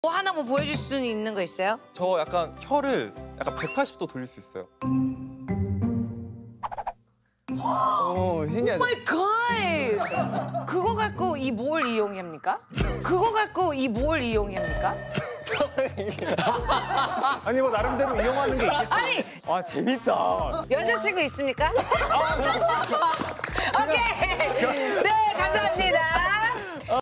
뭐 하나 뭐 보여줄 수 있는 거 있어요? 저 약간 혀를 약간 180도 돌릴 수 있어요. 오, 신기하다. 마이 갓! 그거 갖고 이 뭘 이용합니까? 그거 갖고 이 뭘 이용합니까? 아니, 뭐, 나름대로 이용하는 게 있겠지. 아니! 아, 재밌다. 여자친구 있습니까? 오케이! 네, 감사합니다.